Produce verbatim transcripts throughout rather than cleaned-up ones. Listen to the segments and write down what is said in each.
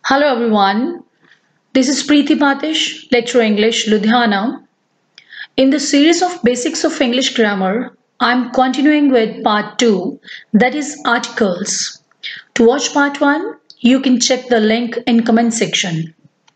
Hello everyone, this is Preeti Patish, Lecturer English, Ludhiana. In the series of Basics of English Grammar, I am continuing with part two, that is articles. To watch part one, you can check the link in comment section.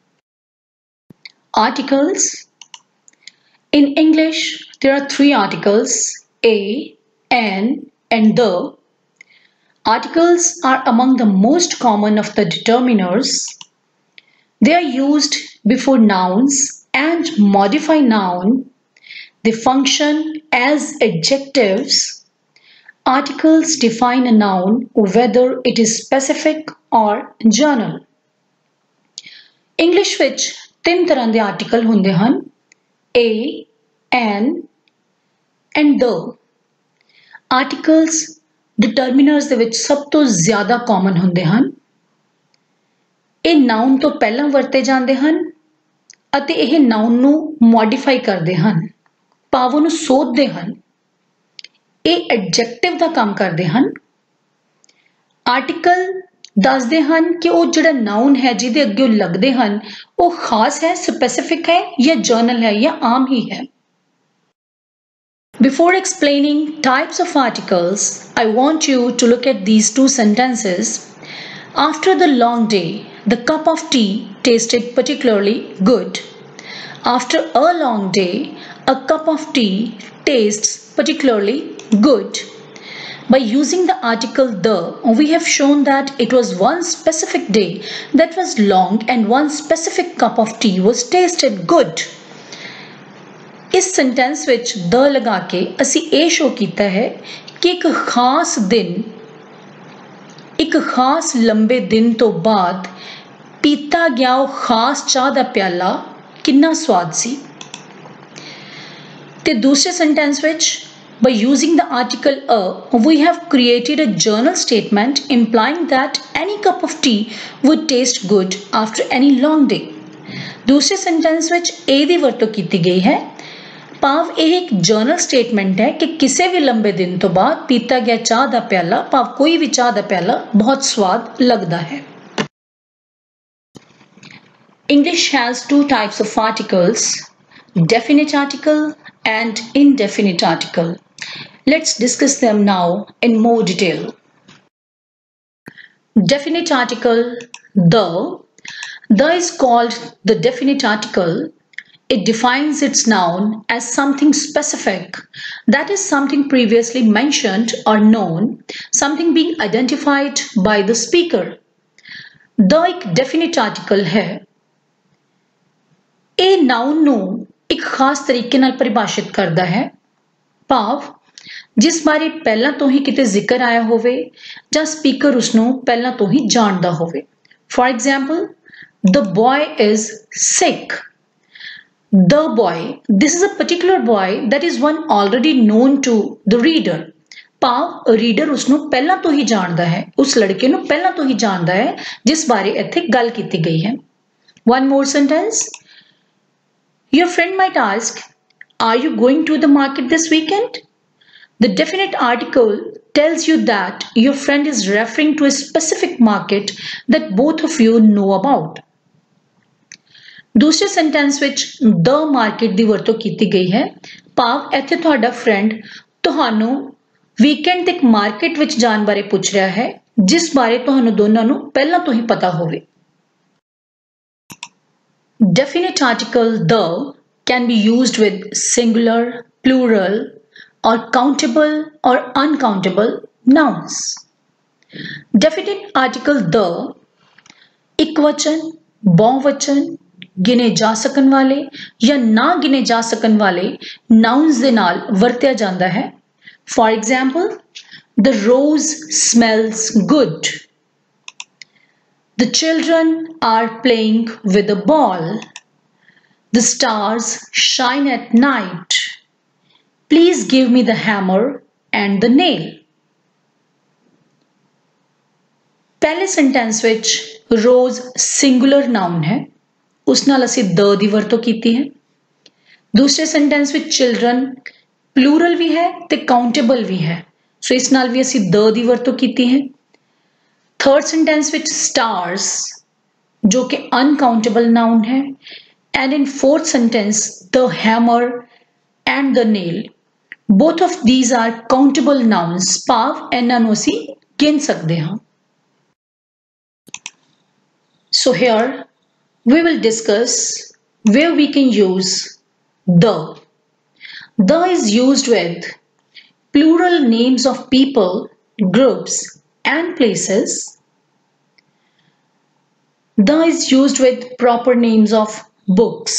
Articles. In English, there are three articles, a, an, and the. Articles are among the most common of the determiners. They are used before nouns and modify noun. They function as adjectives. Articles define a noun whether it is specific or general. English ਵਿੱਚ ਤਿੰਨ ਤਰ੍ਹਾਂ ਦੇ article ਹੁੰਦੇ ਹਨ: a, an and the. Articles determiners ਦੇ ਵਿੱਚ ਸਭ ਤੋਂ ਜ਼ਿਆਦਾ ਕਾਮਨ ਹੁੰਦੇ ਹਨ। ਇਹ ਨਾउन ਤੋਂ ਪਹਿਲਾਂ ਵਰਤੇ ਜਾਂਦੇ ਹਨ ਅਤੇ ਇਹ ਨਾउन ਨੂੰ ਮੋਡੀਫਾਈ ਕਰਦੇ ਹਨ, ਭਾਵ ਉਹਨੂੰ ਸੋਧਦੇ ਹਨ। ਇਹ ਐਡਜੈਕਟਿਵ ਦਾ ਕੰਮ ਕਰਦੇ ਹਨ। ਆਰਟੀਕਲ ਦੱਸਦੇ ਹਨ ਕਿ ਉਹ ਜਿਹੜਾ ਨਾउन ਹੈ ਜਿਹਦੇ ਅੱਗੇ ਉਹ ਲੱਗਦੇ ਹਨ ਉਹ ਖਾਸ ਹੈ, ਸਪੈਸੀਫਿਕ ਹੈ ਜਾਂ ਜਨਰਲ ਹੈ ਜਾਂ ਆਮ ਹੀ ਹੈ। Before explaining types of articles, I want you to look at these two sentences. After the long day, the cup of tea tasted particularly good. After a long day, a cup of tea tastes particularly good. By using the article the, we have shown that it was one specific day that was long and one specific cup of tea was tasted good. इस sentence विच the लगा के असी ये show किया है कि एक खास दिन, एक खास लंबे दिन तो बाद पीता गया वो खास चाह दा प्याला कितना स्वाद सी। ते दूसरे सेंटेंस विच by using the article a, we have created a general statement implying that any cup of tea would taste good after any long day. दूसरे सेंटेंस विच ए दी वरतों कीती गई है, ਭਾਵ ਇਹ ਇੱਕ ਜਨਰਲ ਸਟੇਟਮੈਂਟ ਹੈ ਕਿ ਕਿਸੇ ਵੀ ਲੰਬੇ ਦਿਨ ਤੋਂ ਬਾਅਦ ਪੀਤਾ ਗਿਆ ਚਾਹ ਦਾ ਪਿਆਲਾ, ਭਾਵ ਕੋਈ ਵੀ ਚਾਹ ਦਾ ਪਿਆਲਾ ਬਹੁਤ ਸਵਾਦ ਲੱਗਦਾ ਹੈ। English has two types of articles, definite article and indefinite article. Let's discuss them now in more detail. Definite article the. The is called the definite article. It defines its noun as something specific, that is something previously mentioned or known, something being identified by the speaker. The एक definite article है। ਇਹ noun ਨੂੰ ਇੱਕ ਖਾਸ ਤਰੀਕੇ ਨਾਲ ਪਰਿਭਾਸ਼ਿਤ ਕਰਦਾ ਹੈ, ਭਾਵ ਜਿਸ ਬਾਰੇ ਪਹਿਲਾਂ ਤੋਂ ਹੀ ਕਿਤੇ ਜ਼ਿਕਰ ਆਇਆ ਹੋਵੇ ਜਾਂ ਸਪੀਕਰ ਉਸ ਨੂੰ ਪਹਿਲਾਂ ਤੋਂ ਹੀ ਜਾਣਦਾ ਹੋਵੇ। For example, the boy is sick. The boy, this is a particular boy that is one already known to the reader. ਭਾਵ ਰੀਡਰ ਉਸ ਨੂੰ ਪਹਿਲਾਂ ਤੋਂ ਹੀ ਜਾਣਦਾ ਹੈ, ਉਸ ਲੜਕੇ ਨੂੰ ਪਹਿਲਾਂ ਤੋਂ ਹੀ ਜਾਣਦਾ ਹੈ ਜਿਸ ਬਾਰੇ ਇੱਥੇ ਗੱਲ ਕੀਤੀ ਗਈ ਹੈ। One more sentence. Your friend might ask, are you going to the market this weekend? The definite article tells you that your friend is referring to a specific market that both of you know about. दूसरे sentence विच the market दी वरतों कीती गई है, भाव इत्थे तुहाडा फ्रेंड तुहानू वीकेंड ते एक मार्केट विच जाण बारे पुछ रहा है जिस बारे तुहानू दोनों नू पहला तो ही पता होवे। Definite article the can be used with singular, plural or countable or uncountable nouns. Definite article the इकवचन, बहुवचन, गिने जा सकन वाले या ना गिने जा सकन वाले nouns दे नाल वरत्या जांदा है। For example, the rose smells good. The children are playing with a ball. The stars shine at night. Please give me the hammer and the nail. पहले सेंटेंस विच rose singular noun है, उस नाल असी the दी वरतों कीती है। दूसरे सेंटेंस विच चिल्ड्रन प्लूरल भी है ते काउंटेबल भी है, सो इस नाल भी असी द दी वरतों कीती है। थर्ड सेंटेंस विच स्टार्स जो कि अनकाउंटेबल नाउन है, and in fourth sentence the hammer and the nail, both of these are countable nouns. ਭਾਵ ਇਹਨਾਂ ਨੂੰ ਅਸੀਂ ਗਿਣ ਸਕਦੇ ਹਾਂ. So here we will discuss where we can use the. The is used with plural names of people, groups and places. The is used with proper names of books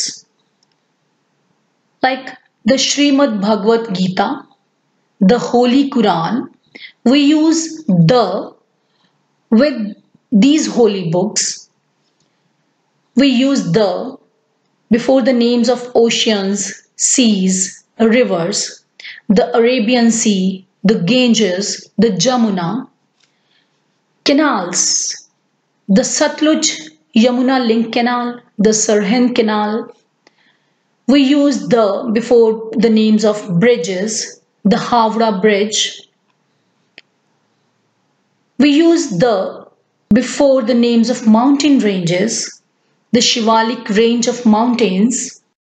like the Srimad Bhagavad Gita, the Holy Quran. We use the with these holy books. We use the before the names of oceans, seas, rivers, the Arabian Sea, the Ganges, the Jamuna, canals, the Satluj Yamuna Link Canal, the Sirhind Canal. We use the before the names of bridges, the Howrah Bridge. We use the before the names of mountain ranges, the Shivalik range of mountains.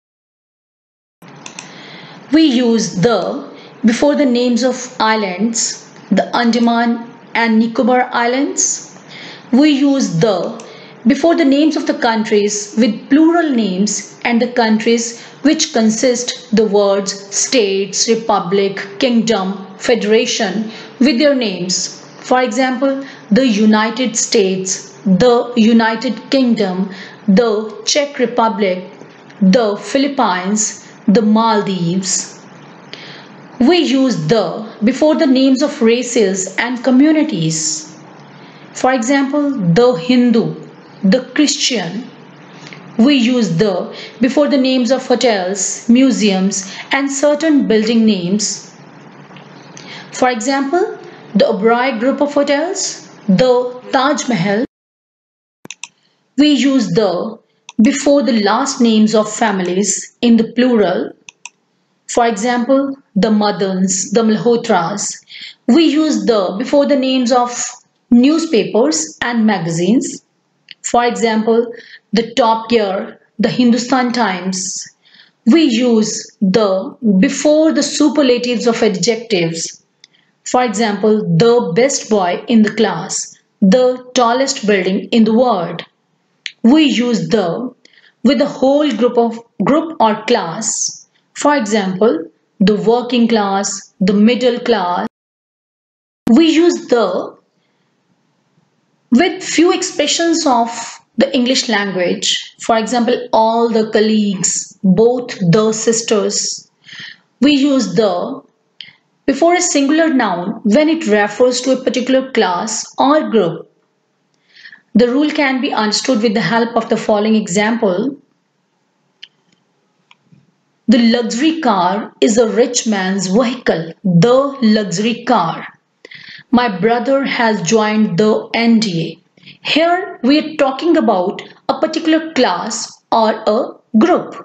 We use the before the names of islands, the Andaman and Nicobar Islands. We use the before the names of the countries with plural names and the countries which consist the words states, republic, kingdom, federation with their names. For example, the United States, the United Kingdom, the Czech Republic, the Philippines, the Maldives. We use the before the names of races and communities. For example, the Hindu, the Christian. We use the before the names of hotels, museums and certain building names. For example, the Oberoi group of hotels, the Taj Mahal. We use the before the last names of families in the plural. For example, the Madans, the Malhotras. We use the before the names of newspapers and magazines. For example, the Top Gear, the Hindustan Times. We use the before the superlatives of adjectives. For example, the best boy in the class, the tallest building in the world. We use the with the whole group of group or class. For example, the working class, the middle class. We use the with few expressions of the English language. For example, all the colleagues, both the sisters. We use the before a singular noun when it refers to a particular class or group. The rule can be understood with the help of the following example. The luxury car is a rich man's vehicle. The luxury car. My brother has joined the N D A. Here we are talking about a particular class or a group.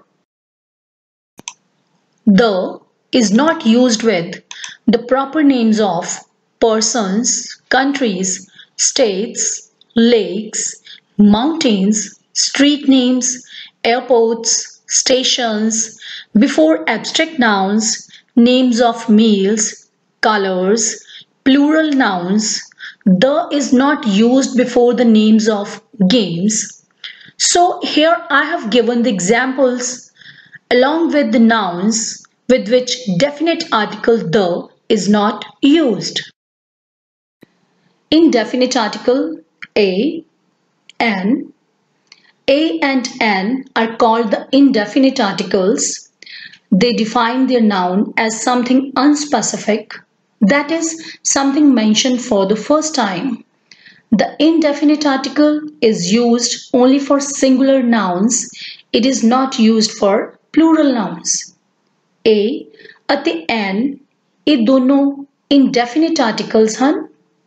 The is not used with the proper names of persons, countries, states, lakes, mountains, street names, airports, stations, before abstract nouns, names of meals, colors, plural nouns. The is not used before the names of games. So here I have given the examples along with the nouns with which definite article the is not used. In definite article a, an, a and an are called the indefinite articles. They define their noun as something unspecific, that is, something mentioned for the first time. The indefinite article is used only for singular nouns. It is not used for plural nouns. A ਅਤੇ an ਇਹ ਦੋਨੋਂ indefinite articles ਹਨ.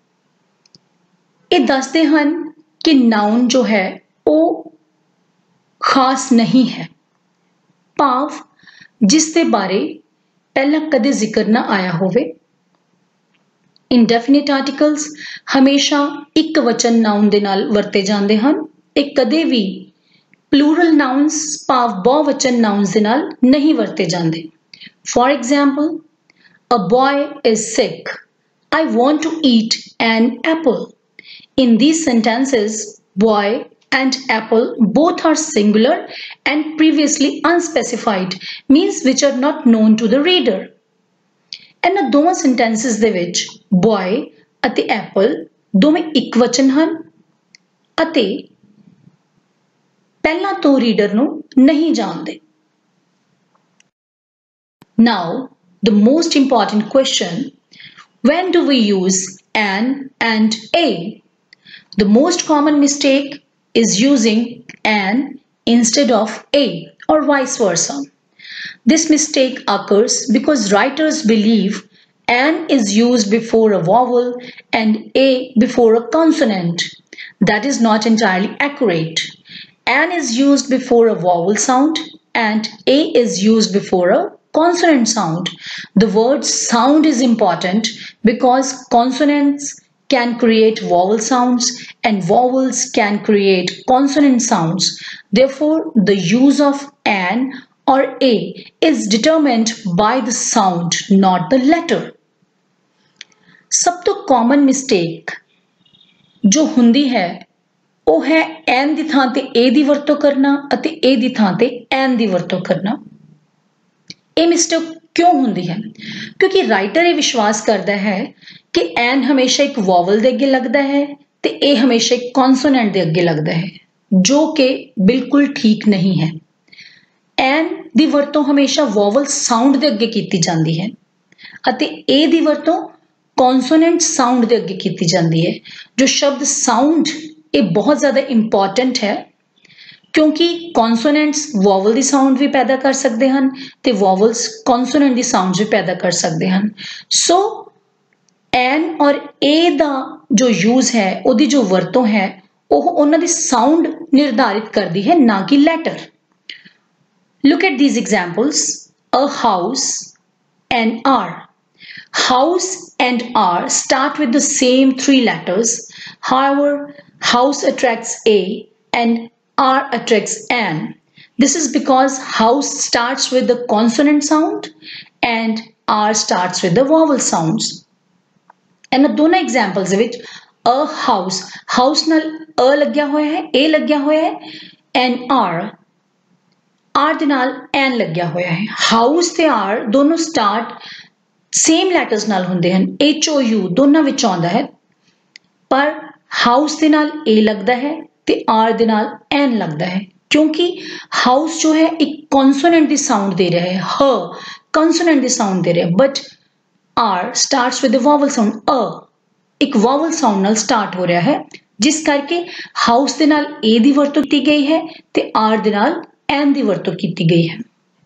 ਇਹ ਦੱਸਦੇ ਹਨ ਕਿ noun ਜੋ ਹੈ ਉਹ ਖਾਸ ਨਹੀਂ ਹੈ, ਭਾਵ ਜਿਸ ਦੇ ਬਾਰੇ ਪਹਿਲਾਂ ਕਦੇ ਜ਼ਿਕਰ ਨਾ ਆਇਆ ਹੋਵੇ. Indefinite articles ਹਮੇਸ਼ਾ ਇੱਕ ਵਚਨ noun ਦੇ ਨਾਲ ਵਰਤੇ ਜਾਂਦੇ ਹਨ ਇਹ ਕਦੇ ਵੀ plural nouns ਭਾਵ ਬਹੁਵਚਨ nouns ਦੇ ਨਾਲ ਨਹੀਂ ਵਰਤੇ ਜਾਂਦੇ। For example, a boy is sick. I want to eat an apple. In these sentences, boy and apple both are singular and previously unspecified, means which are not known to the reader. ਇਹਨਾਂ ਦੋਵਾਂ sentences ਦੇ ਵਿੱਚ boy ਅਤੇ apple ਦੋਵੇਂ ਇੱਕ ਵਚਨ ਹਨ ਅਤੇ ਪਹਿਲਾਂ ਤੋਂ ਰੀਡਰ ਨੂੰ ਨਹੀਂ ਜਾਣਦੇ। Now, the most important question, when do we use an and a? The most common mistake is using an instead of a or vice versa. This mistake occurs because writers believe an is used before a vowel and a before a consonant. That is not entirely accurate. An is used before a vowel sound and a is used before a consonant sound. The word sound is important because consonants can create vowel sounds and vowels can create consonant sounds. Therefore, the use of an or a is determined by the sound, not the letter. सब तो common mistake जो ਹੁੰਦੀ ਹੈ ਉਹ ਹੈ an ਦੀ ਥਾਂ ਤੇ a ਦੀ ਵਰਤੋਂ ਕਰਨਾ ਅਤੇ a ਦੀ ਥਾਂ ਤੇ an ਦੀ ਵਰਤੋਂ ਕਰਨਾ। ਇਹ ਮਿਸਟੇਕ ਕਿਉਂ ਹੁੰਦੀ ਹੈ? ਕਿਉਂਕਿ ਰਾਈਟਰ ਇਹ ਵਿਸ਼ਵਾਸ ਕਰਦਾ ਹੈ ਕਿ ਐਨ ਹਮੇਸ਼ਾ ਇੱਕ ਵੋਵਲ ਦੇ ਅੱਗੇ ਲੱਗਦਾ ਹੈ ਤੇ ਇਹ ਹਮੇਸ਼ਾ ਇੱਕ ਕੌਨਸੋਨੈਂਟ ਦੇ ਅੱਗੇ ਲੱਗਦਾ ਹੈ, ਜੋ ਕਿ ਬਿਲਕੁਲ ਠੀਕ ਨਹੀਂ ਹੈ। ਐਨ ਦੀ ਵਰਤੋਂ ਹਮੇਸ਼ਾ ਵੋਵਲ ਸਾਊਂਡ ਦੇ ਅੱਗੇ ਕੀਤੀ ਜਾਂਦੀ ਹੈ ਅਤੇ ਏ ਦੀ ਵਰਤੋਂ ਕੌਨਸੋਨੈਂਟ ਸਾਊਂਡ ਦੇ ਅੱਗੇ ਕੀਤੀ ਜਾਂਦੀ ਹੈ। ਜੋ ਸ਼ਬਦ ਸਾਊਂਡ ਇਹ ਬਹੁਤ ਜ਼ਿਆਦਾ ਇੰਪੋਰਟੈਂਟ ਹੈ ਕਿਉਂਕਿ ਕੌਨਸੋਨੈਂਟਸ ਵੋਵਲ ਦੀ ਸਾਊਂਡ ਵੀ ਪੈਦਾ ਕਰ ਸਕਦੇ ਹਨ ਤੇ ਵੋਵਲਸ ਕੌਨਸੋਨੈਂਟ ਦੀ ਸਾਊਂਡ ਵੀ ਪੈਦਾ ਕਰ ਸਕਦੇ ਹਨ। ਸੋ ਐਨ ਔਰ ਏ ਦਾ ਜੋ ਯੂਜ਼ ਹੈ ਉਹਦੀ ਜੋ ਵਰਤੋਂ ਹੈ ਉਹ ਉਹਨਾਂ ਦੀ ਸਾਊਂਡ ਨਿਰਧਾਰਿਤ ਕਰਦੀ ਹੈ, ਨਾ ਕਿ letter. Look at these examples. A house and R. House and R start with the same three letters. However, house attracts A and R attracts an. This is because house starts with the consonant sound and R starts with the vowel sounds. And दोनों examples ਦੇ ਵਿੱਚ a house, house ਨਾਲ a ਲੱਗਿਆ ਹੋਇਆ ਹੈ, a ਲੱਗਿਆ ਹੋਇਆ ਹੈ and R, R ਦੇ ਨਾਲ an ਲੱਗਿਆ ਹੋਇਆ ਹੈ। house ਤੇ R ਦੋਨੋਂ start same letters ਨਾਲ ਹੁੰਦੇ ਹਨ, H O U ਦੋਨਾਂ ਵਿੱਚ ਆਉਂਦਾ ਹੈ, ਪਰ house ਦੇ ਨਾਲ a ਲੱਗਦਾ ਹੈ ਤੇ R ਦੇ ਨਾਲ n ਲੱਗਦਾ ਹੈ ਕਿਉਂਕਿ house ਜੋ ਹੈ ਇੱਕ consonant ਦੀ sound ਦੇ ਰਿਹਾ ਹੈ, h consonant ਦੀ sound ਦੇ ਰਿਹਾ ਹੈ, but R starts with the vowel sound, a ਇੱਕ vowel sound ਨਾਲ start ਹੋ ਰਿਹਾ ਹੈ, ਜਿਸ ਕਰਕੇ house ਦੇ ਨਾਲ a ਦੀ ਵਰਤੋਂ ਕੀਤੀ ਗਈ ਹੈ ਤੇ R ਦੇ ਨਾਲ n ਦੀ ਵਰਤੋਂ ਕੀਤੀ ਗਈ ਹੈ।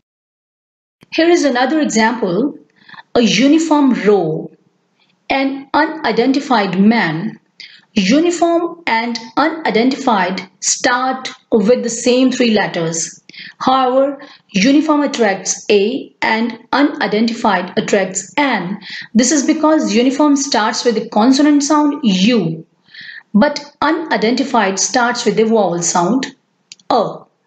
Here is another example. A uniform row, an unidentified man. Uniform and unidentified start with the same three letters. However, uniform attracts A and unidentified attracts N. This is because uniform starts with the consonant sound U, but unidentified starts with the vowel sound A.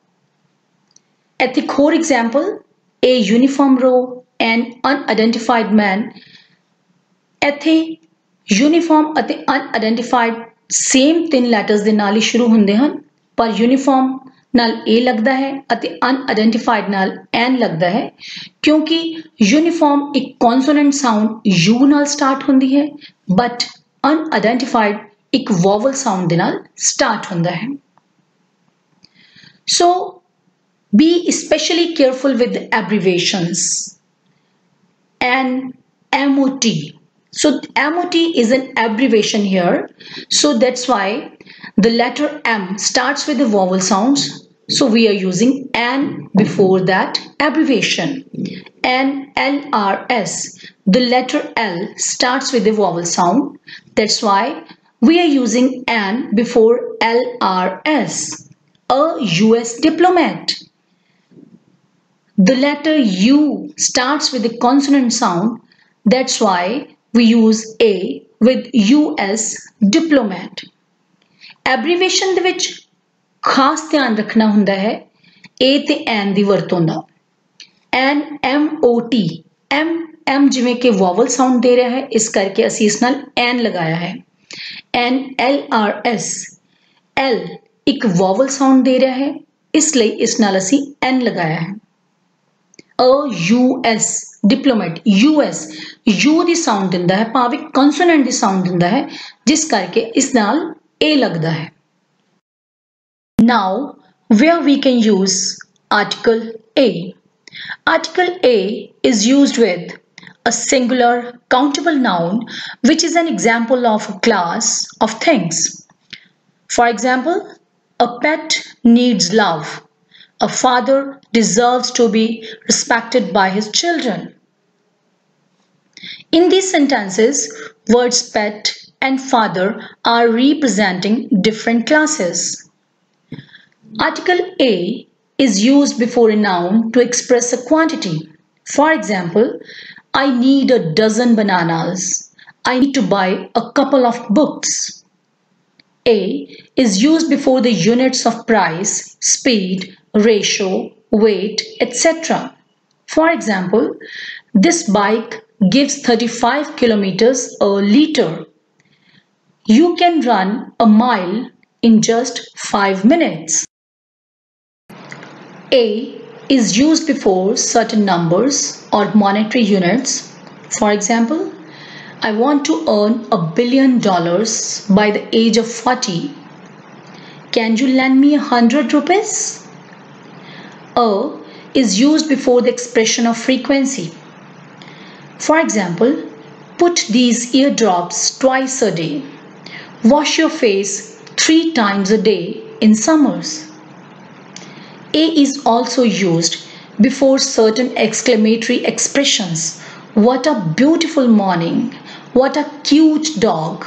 At the core example, a uniform row and unidentified man. ਇੱਥੇ uniform ਅਤੇ unidentified same ਤਿੰਨ letters ਦੇ ਨਾਲ ਹੀ ਸ਼ੁਰੂ ਹੁੰਦੇ ਹਨ, ਪਰ uniform ਨਾਲ A ਲੱਗਦਾ ਹੈ ਅਤੇ unidentified ਨਾਲ N ਲੱਗਦਾ ਹੈ ਕਿਉਂਕਿ uniform ਇੱਕ consonant sound U ਨਾਲ start ਹੁੰਦੀ ਹੈ, but unidentified ਇੱਕ vowel sound ਦੇ ਨਾਲ start ਹੁੰਦਾ ਹੈ। So be especially careful with the abbreviations. And M O T. So M O T is an abbreviation here. So that's why the letter M starts with the vowel sounds. So we are using N before that abbreviation. N L R S. The letter L starts with the vowel sound. That's why we are using N before L R S. A U S diplomat. The letter U starts with the consonant sound. That's why we use A with U S diplomat. Abbreviation ਦੇ ਵਿੱਚ खास ध्यान रखना हुंदा है ए ते N दी वरतों दा। An M O T M M जिवें कि वॉवल साउंड दे रहा है, इस करके असी इस नाल एन लगाया है। An L R S L एक वॉवल साउंड दे रहा है, इसलिए इस नाल असी एन लगाया है। A U S diplomat U S U दी साउंड दिंदा है, भावें कॉन्सोनेंट दी साउंड दिंदा है, जिस करके इस नाल ए लगदा है। Now, where we can use article A. Article A is used with a singular countable noun which is an example of a class of things. For example, a pet needs love. A father deserves to be respected by his children. In these sentences, words pet and father are representing different classes. Article A is used before a noun to express a quantity. For example, I need a dozen bananas. I need to buy a couple of books. A is used before the units of price, speed, ratio, weight, et cetera. For example, this bike gives thirty-five kilometers a liter. You can run a mile in just five minutes. A is used before certain numbers or monetary units. For example, I want to earn a billion dollars by the age of forty. Can you lend me a hundred rupees? A is used before the expression of frequency. For example, put these eardrops twice a day. Wash your face three times a day in summers. A is also used before certain exclamatory expressions. What a beautiful morning! What a cute dog!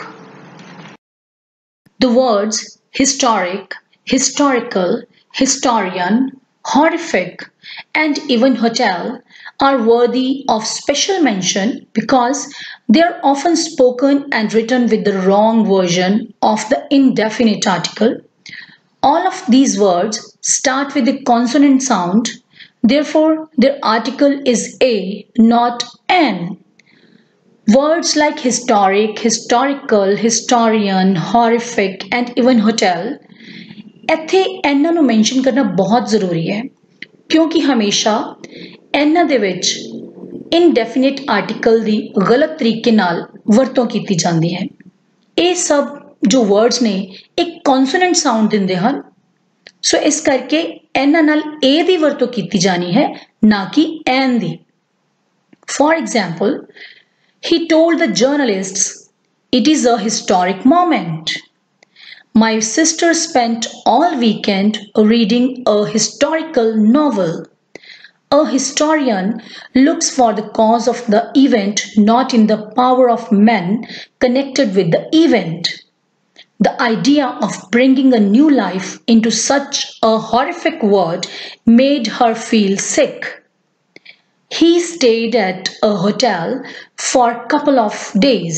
The words historic, historical, historian, horrific, and even hotel are worthy of special mention because they are often spoken and written with the wrong version of the indefinite article. All of these words start with a consonant sound, therefore their article is A, not N. Words like historic, historical, historian, horrific and even hotel ਇੱਥੇ ਇਹਨਾਂ ਨੂੰ mention ਕਰਨਾ ਬਹੁਤ ਜ਼ਰੂਰੀ ਹੈ ਕਿਉਂਕਿ ਹਮੇਸ਼ਾ ਇਹਨਾਂ ਦੇ ਵਿੱਚ ਇਨਡੈਫੀਨਿਟ ਆਰਟੀਕਲ ਦੀ ਗਲਤ ਤਰੀਕੇ ਨਾਲ ਵਰਤੋਂ ਕੀਤੀ ਜਾਂਦੀ ਹੈ। ਇਹ ਸਭ ਜੋ वर्ड्स ने एक कॉन्सोनेंट साउंड दिंदे हन, सो इस करके इन्हां नाल ए दी वरतों कीती जानी है, ना कि एन दी। For example, he told the journalists, it is a historic moment. My sister spent all weekend reading a historical novel. A historian looks for the cause of the event, not in the power of men connected with the event. The idea of bringing a new life into such a horrific world made her feel sick. He stayed at a hotel for a couple of days.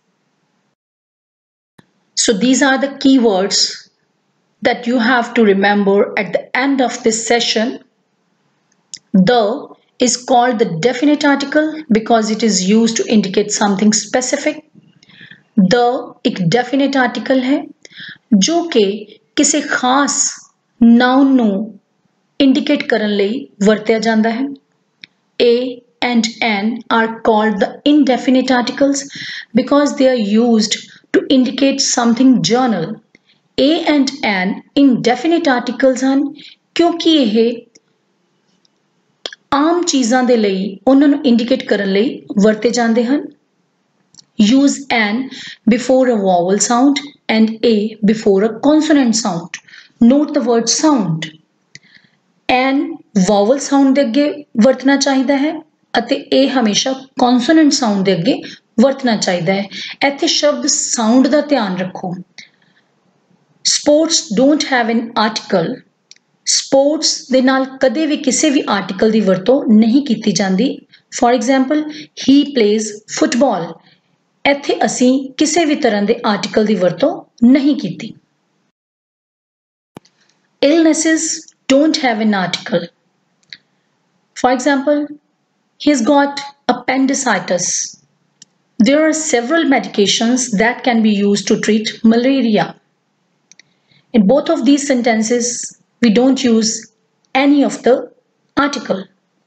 So these are the keywords that you have to remember at the end of this session. The is called the definite article because it is used to indicate something specific. The एक definite article है जो कि किसी खास noun नू indicate करन लई वरतिया जांदा है। A and N are called the indefinite articles because they are used to indicate something general. A and N indefinite articles ਹਨ क्योंकि ਇਹ आम चीज़ां दे लई उन्हां नू इंडिकेट करन लई वरते जांदे ਹਨ। Use N before a vowel sound and A before a consonant sound. Note the word sound. N vowel sound ਦੇ ਅੱਗੇ ਵਰਤਣਾ ਚਾਹੀਦਾ ਹੈ ਅਤੇ A ਹਮੇਸ਼ਾ consonant sound ਦੇ ਅੱਗੇ ਵਰਤਣਾ ਚਾਹੀਦਾ ਹੈ। ਇੱਥੇ ਸ਼ਬਦ sound ਦਾ ਧਿਆਨ ਰੱਖੋ। Sports don't have an article. Sports ਦੇ ਨਾਲ ਕਦੇ ਵੀ ਕਿਸੇ ਵੀ article ਦੀ ਵਰਤੋਂ ਨਹੀਂ ਕੀਤੀ ਜਾਂਦੀ। For example, he plays football. ਇੱਥੇ ਅਸੀਂ ਕਿਸੇ ਵੀ ਤਰ੍ਹਾਂ ਦੇ ਆਰਟੀਕਲ ਦੀ ਵਰਤੋਂ ਨਹੀਂ ਕੀਤੀ। illnesses don't have an article. For example, he's got appendicitis. There are several medications that can be used to treat malaria. In both of these sentences, we don't use any of the article.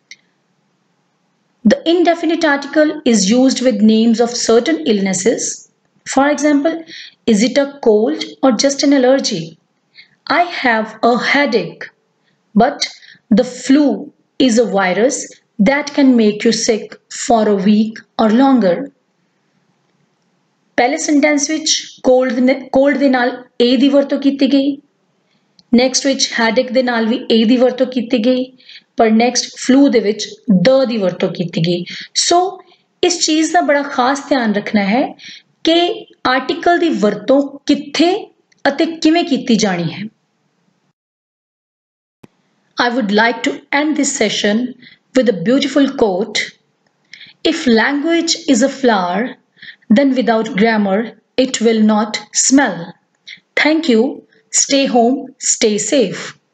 The indefinite article is used with names of certain illnesses. For example, is it a cold or just an allergy? I have a headache, but the flu is a virus that can make you sick for a week or longer. पहले sentence विच cold cold ਦੇ ਨਾਲ a ਦੀ ਵਰਤੋਂ ਕੀਤੀ ਗਈ, next ਵਿੱਚ headache ਦੇ ਨਾਲ ਵੀ a ਦੀ ਵਰਤੋਂ ਕੀਤੀ ਗਈ, ਪਰ ਨੈਕਸਟ ਫਲੂ ਦੇ ਵਿੱਚ ਦ ਦੀ ਵਰਤੋਂ ਕੀਤੀ ਗਈ। ਸੋ ਇਸ ਚੀਜ਼ ਦਾ ਬੜਾ ਖਾਸ ਧਿਆਨ ਰੱਖਣਾ ਹੈ ਕਿ ਆਰਟੀਕਲ ਦੀ ਵਰਤੋਂ ਕਿੱਥੇ ਅਤੇ ਕਿਵੇਂ ਕੀਤੀ ਜਾਣੀ ਹੈ। I would like to end this session with a beautiful quote. If language is a flower, then without grammar, it will not smell. Thank you. Stay home, stay safe.